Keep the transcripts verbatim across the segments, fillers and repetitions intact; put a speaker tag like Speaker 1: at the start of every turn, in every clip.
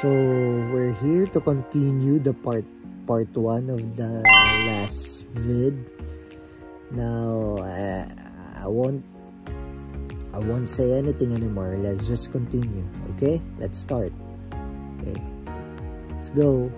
Speaker 1: So we're here to continue the part part one of the last vid. Now I, I won't I won't say anything anymore. Let's just continue. Okay, let's start. Okay, let's go.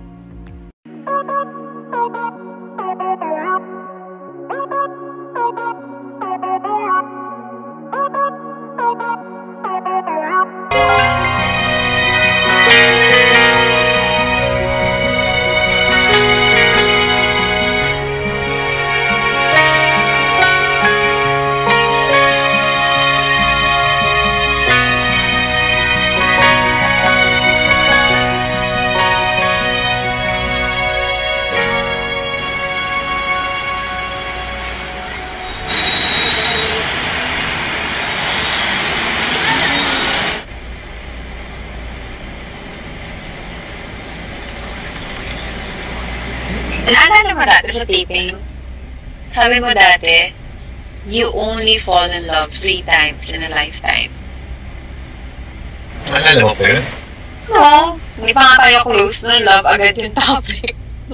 Speaker 2: Naalala mo dati sa taping, sabi mo dati, you only fall in love three times in a lifetime.
Speaker 3: Naalala mo pa yun?
Speaker 2: No, hindi pa nga tayo close na love agad yung topic.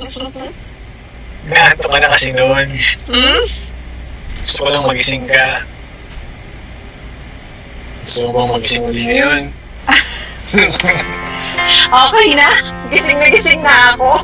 Speaker 3: Naanto ka na kasi noon.
Speaker 2: Hmm?
Speaker 3: Gusto ko lang magising ka. Gusto mo bang magising uli ngayon?
Speaker 2: Okay na, gising na gising na ako.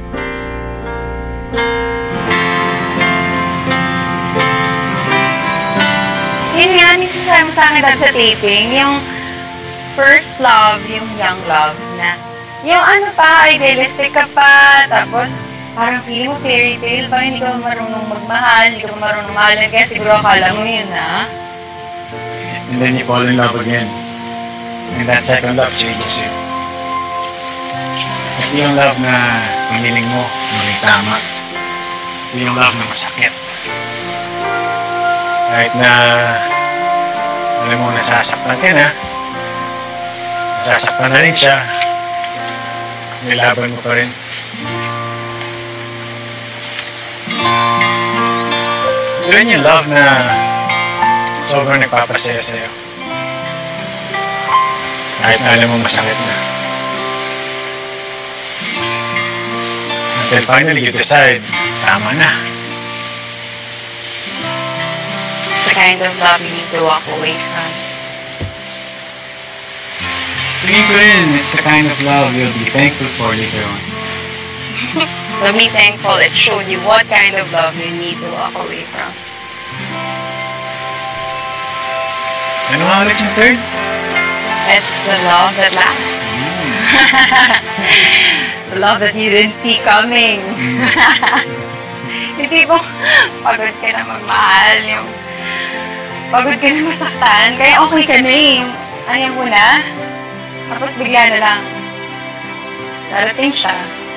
Speaker 2: Yun nga, minsan sabi mo sa akin dati sa taping, yung first love, yung young love na, yung ano pa, idealistic ka pa, tapos parang feeling mo fairy tale ba, hindi ka marunong magmahal, hindi ka marunong mahalin, kaya siguro akala mo yun na.
Speaker 3: And then you fall in love again. And that second love changes you. Ito yung love na piniling mo, may tama. Ito yung love na masakit. Kahit na alam mo, nasasaktan ka na, nasasaktan na rin siya, nilaban mo pa rin. Ito rin yung love na sobrang nagpapasaya sa'yo. Kahit na alam mo masakit na. Until finally you decide, tama na.
Speaker 2: It's the kind of love you need to walk away from.
Speaker 3: Tingin ko rin, it's the kind of love you'll be thankful for later on.
Speaker 2: But be thankful it showed you what kind of love you need to walk away from.
Speaker 3: Ano nga ulit yung third?
Speaker 2: It's the love that lasts.
Speaker 3: Mm.
Speaker 2: The love that you didn't see coming. Hindi mo, pagod ka na magmahal, yung pagod ka na masaktan, kaya okay ka na eh. Ayaw mo na. Tapos bigla na lang, darating siya.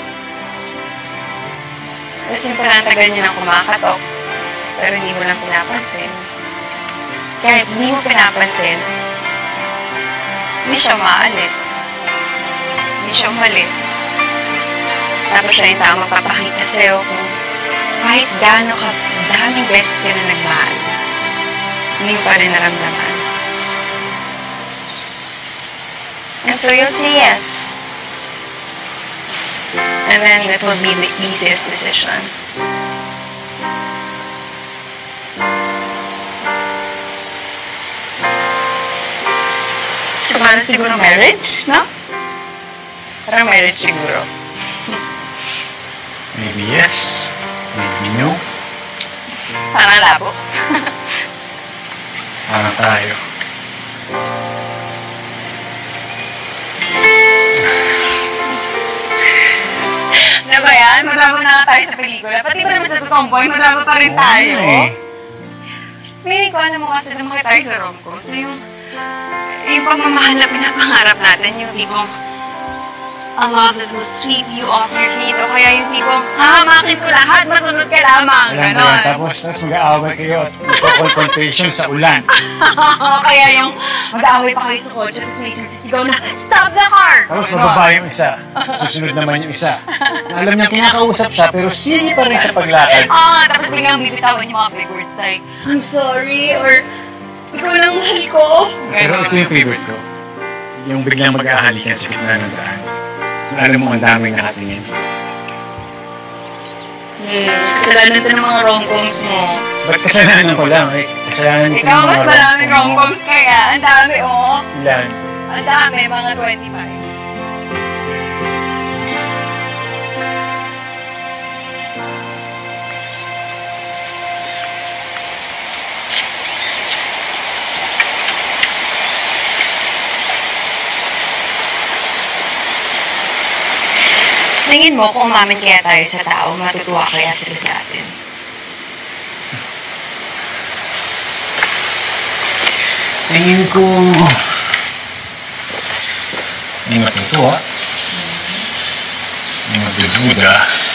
Speaker 2: Tapos yung panatagal niya nang kumakatok, pero hindi mo lang pinapansin. Kahit hindi mo pinapansin, hindi siya maalis. Hindi siya umalis. Tapos siya yung tama papakita sa'yo kung kahit gaano ka, daming beses ka na nagmahal, hindi mo pa rin naramdaman. And so you'll say yes. And then it will be the easiest decision. So parang siguro marriage, no? Parang marriage siguro.
Speaker 3: Maybe yes, maybe no.
Speaker 2: Parang labo.
Speaker 3: Parang tayo.
Speaker 2: Ano ba yan? Madrama na nga tayo sa pelikula. Pati ba naman sa tomboy, madrama pa rin tayo. Meaning ko, alam mo kasi naman tayo sa rom-com. So yung, yung pagmamahal na pinapangarap natin, yung tipong a love that will sweep you off your feet. O kaya yung tipong, hahamakin ko lahat, masunod ka lamang.
Speaker 3: Alam
Speaker 2: Ganon.
Speaker 3: tapos, tapos mag-aaway kayo at magka-confrontation sa ulan.
Speaker 2: Kaya yung mag-aaway pa kayo sa kotse, tapos may isang sisigaw na, stop the car!
Speaker 3: Tapos mababa yung isa, susunod naman yung isa. Alam niya, kinakausap siya, pero sige pa rin sa paglakad.
Speaker 2: Ah, tapos biglang bibitawan yung mga big words like, I'm sorry, or ikaw lang mahal ko.
Speaker 3: Pero ito yung favorite ko. Yung biglang mag-ahalikan sa gitna ng daan. Alam mo, ang daming nakatingin.
Speaker 2: Hmm, kasalanan to ng mga rom-coms mo.
Speaker 3: Ba't kasalanan ko lang? Eh, kasalanan ko
Speaker 2: Ikaw
Speaker 3: ng mga
Speaker 2: mas maraming
Speaker 3: rom-com mo.
Speaker 2: rom-coms kaya. Ang dami, oh.
Speaker 3: Ilan?
Speaker 2: Ang dami, mga twenty-five. Tingin mo kung umamin kaya tayo sa tao, matutuwa kaya sila sa atin?
Speaker 3: Tingin ko... Hindi matutuwa. Hindi magdududa.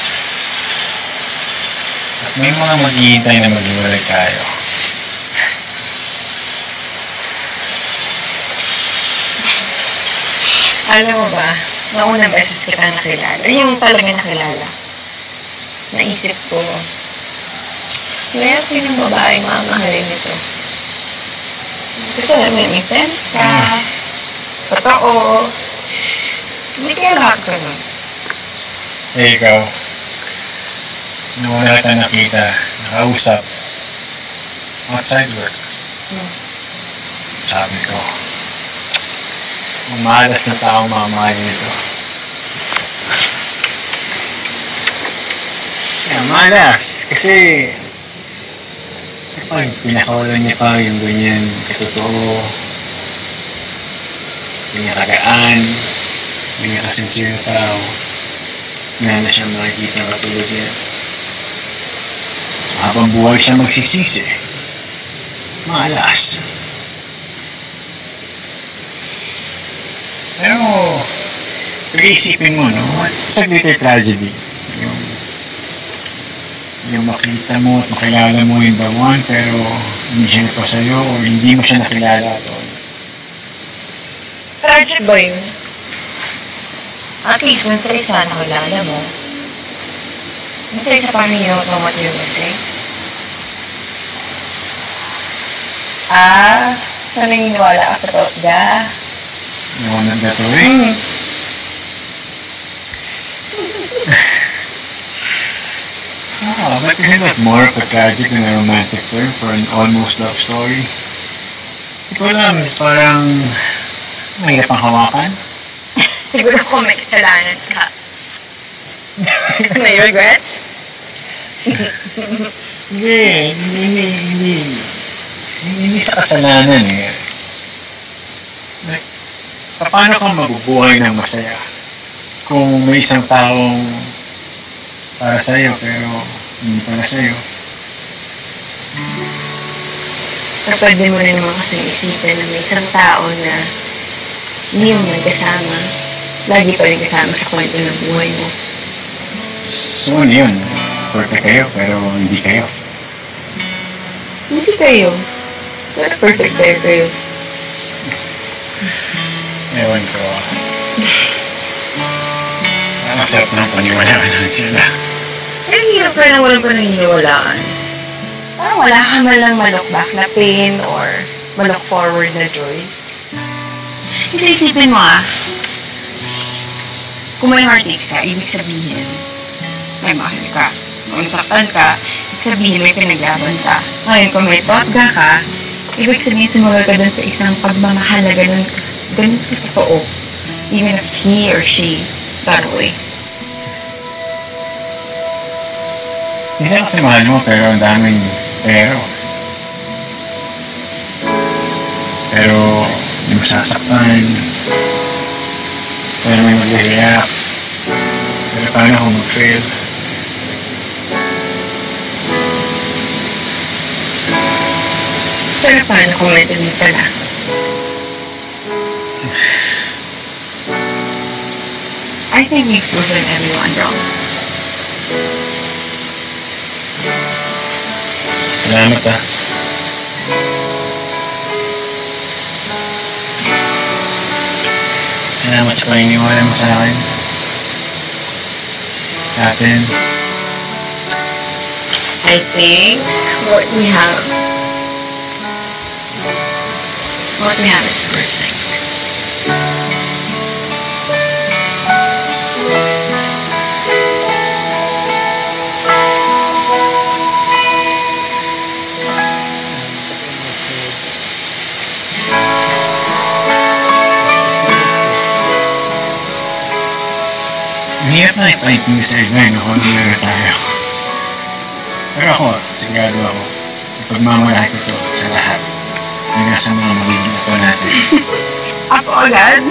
Speaker 3: At may mga maghihintay na maghiwalay tayo.
Speaker 2: Alam mo ba, naunang beses kita nakilala. Yung talaga nakilala. Naisip ko, swerte ng babaeng mamahalin nito. Kasi alam mo, may friends ka, totoo. Hindi kaya lahat ko nun.
Speaker 3: Eh, ikaw, nung wala tayo nakita, nakausap, outside work,
Speaker 2: Hmm.
Speaker 3: sabi ko, ang malas na taong mamahalin nito. Kaya malas, kasi ay, pinakawalan niya pa yung ganyan katotoo, ganyan kagaan, ganyan kasincere na tao. Ngayon na siya makikita katulad niya. Habang buhay siya magsisisi, malas. Pero, pag-iisipin mo, no? Sa glitter tragedy, yung, yung makita mo at makilala mo yung the one, pero hindi siya nagpa sa'yo o hindi mo siya nakilala at all.
Speaker 2: Tragic ba yun? At least, kung sa isa nakilala mo, kung sa isa paano you don't know what you're missing? Ah, sa naniniwala ka sa totga?
Speaker 3: Yung one that way.
Speaker 2: Hmm.
Speaker 3: Ah, but isn't that more of a tragic than a romantic term for an almost love story? Hindi ko alam, parang mahirap ang hawakan.
Speaker 2: Siguro kung may kasalanan ka. May regrets?
Speaker 3: Hindi, hindi, hindi, hindi, hindi sa kasalanan eh. Like, paano kang mabubuhay ng masaya kung may isang taong para sa'yo pero hindi para sa'yo?
Speaker 2: Pero pwede mo rin naman kasi isipin na may isang tao na hindi mo nagkasama. Lagi pa rin kasama sa kwento ng buhay mo.
Speaker 3: So ano yun? Perfect kayo pero hindi kayo.
Speaker 2: Hindi kayo. Pero perfect kayo kayo.
Speaker 3: Ewan ko. Ang sarap ng paniwalaan natin sila.
Speaker 2: Eh, ang hirap pa na walang paniniwalaan. Parang wala ka man lang ma-look back na pain or ma-look forward na joy. Kasi isipin mo ah, kung may heartaches ka, ibig sabihin, may mahal ka. Kung nasaktan ka, ibig sabihin may pinaglaban ka. Ngayon, kung may totga ka, ibig sabihin sumagal ka dun sa isang pagmamahal na ganun, ganun totoo. Even if he or she got away.
Speaker 3: Hindi siya kasi mahal mo pero ang daming pero. Pero hindi mo sasaktan. Pero may mag-react. Pero paano kung mag-fail?
Speaker 2: Pero paano kung may dumi ka na? I think we've proven everyone wrong.
Speaker 3: Salamat ah. Salamat sa paniniwala mo sa akin. Sa atin.
Speaker 2: I think what we have, what we have is perfect.
Speaker 3: Hirap na ipaintindi sa iba eh, kung ano meron tayo. Pero ako, sigurado ako, ipagmamalaki ko to sa lahat. Hanggang sa mga magiging apo natin.
Speaker 2: Apo agad?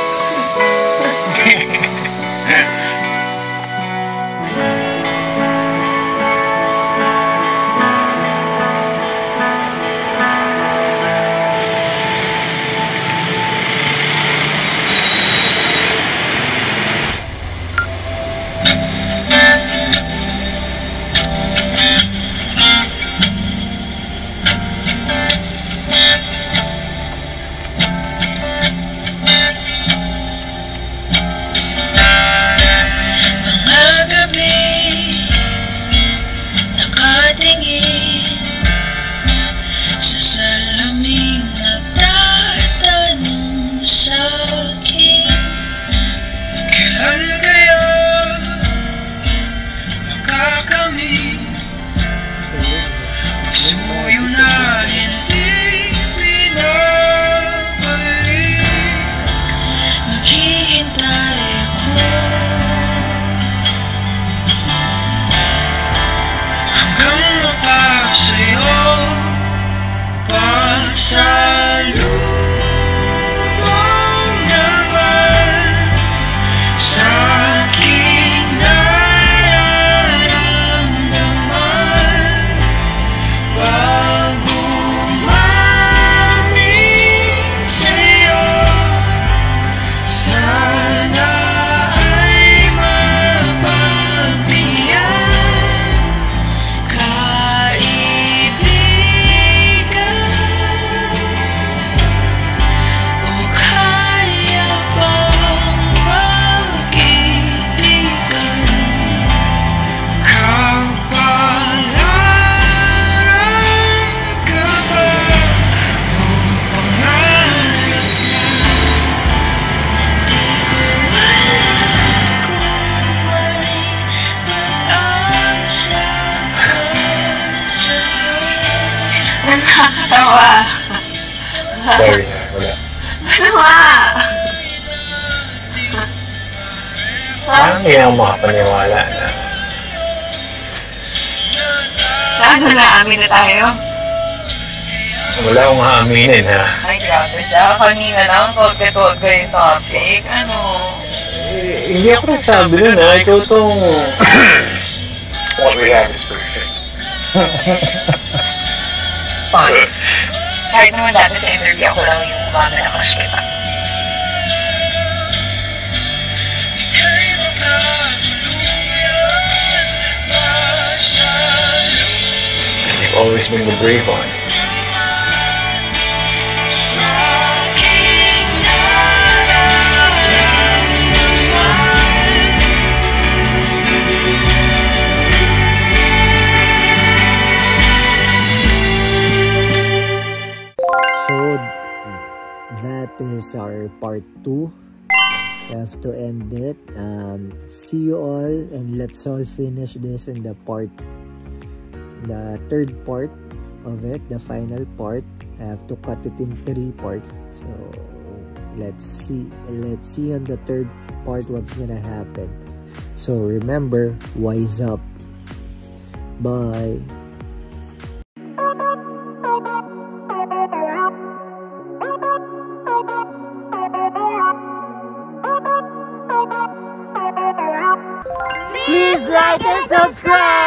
Speaker 2: Nakakatawa.
Speaker 3: Sorry na, wala.
Speaker 2: Ano nga?
Speaker 3: Parang hindi ako makapaniwala na
Speaker 2: Ano na, amin na tayo?
Speaker 3: wala akong aaminin ha.
Speaker 2: Ay, grabe siya. Kanina lang, tolke-tolke yung topic. Ano?
Speaker 3: Eh, hindi ako nagsabi nun ha. Ikaw tong... What we have is perfect.
Speaker 2: Fine. Kahit naman dati sa interview ako lang yung umama na crush kita.
Speaker 3: And you've always been the brave one.
Speaker 1: So that is our part two. We have to end it. Um, see you all, and let's all finish this in the part, the third part of it, the final part. I have to cut it in three parts. So let's see. Let's see on the third part what's gonna happen. So remember, wise up. Bye.
Speaker 4: Please like and subscribe!